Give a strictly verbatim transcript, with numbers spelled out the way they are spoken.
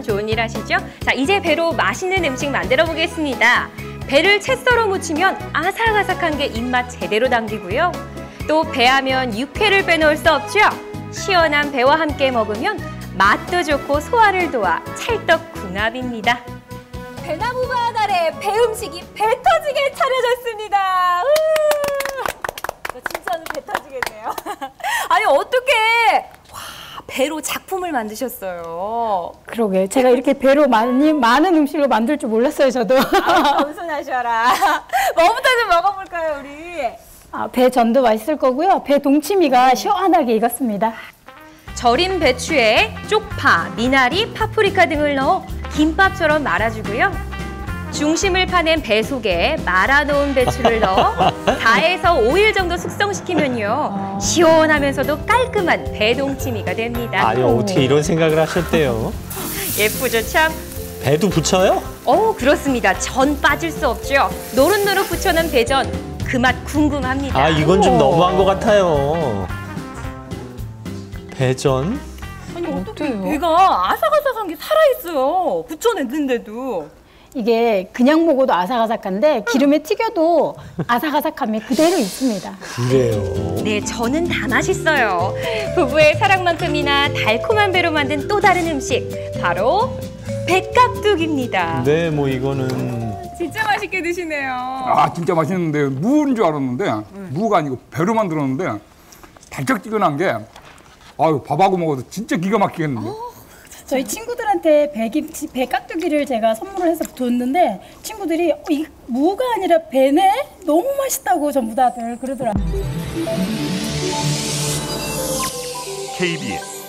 참 좋은 일 하시죠? 자, 이제 배로 맛있는 음식 만들어 보겠습니다. 배를 채 썰어 무치면 아삭아삭한 게 입맛 제대로 당기고요. 또 배하면 육회를 빼놓을 수 없죠? 시원한 배와 함께 먹으면 맛도 좋고 소화를 도와 찰떡궁합입니다. 배나무밭 아래 배 음식이 배 터지게 차려졌습니다. 진짜는 배 터지겠네요. 아니 어떻게 와, 배로 작품을 만드셨어요? 그러게 제가 이렇게 배로 많이 많은 음식을 만들 줄 몰랐어요, 저도. 아, 겸손하셔라. 뭐부터 좀 먹어볼까요, 우리? 아, 배 전도 맛있을 거고요. 배 동치미가 시원하게 익었습니다. 절인 배추에 쪽파, 미나리, 파프리카 등을 넣어 김밥처럼 말아주고요. 중심을 파낸 배 속에 말아놓은 배추를 넣어 사에서 오 일 정도 숙성시키면요. 시원하면서도 깔끔한 배동치미가 됩니다. 아니, 어떻게 이런 생각을 하셨대요? 예쁘죠, 참? 배도 부쳐요? 어, 그렇습니다. 전 빠질 수 없죠. 노릇노릇 부쳐낸 배전, 그 맛 궁금합니다. 아, 이건 좀 너무한 것 같아요. 배전? 아니 어떻게 배가 아삭아삭한 게 살아있어요. 부쳐냈는데도. 이게 그냥 먹어도 아삭아삭한데 기름에 튀겨도 아삭아삭함이 그대로 있습니다. 그래요. 네, 저는 다 맛있어요. 부부의 사랑만큼이나 달콤한 배로 만든 또 다른 음식, 바로 배깍둑입니다. 네, 뭐 이거는 진짜 맛있게 드시네요. 아 진짜 맛있는데 무인 줄 알았는데 무가 아니고 배로 만들었는데 달짝지근한 게 아유 밥하고 먹어도 진짜 기가 막히겠는데. 저희 친구들한테 배김치, 배깍두기를 제가 선물을 해서 줬는데 친구들이 어, 이 무가 아니라 배네? 너무 맛있다고 전부 다들 그러더라고요. 케이비에스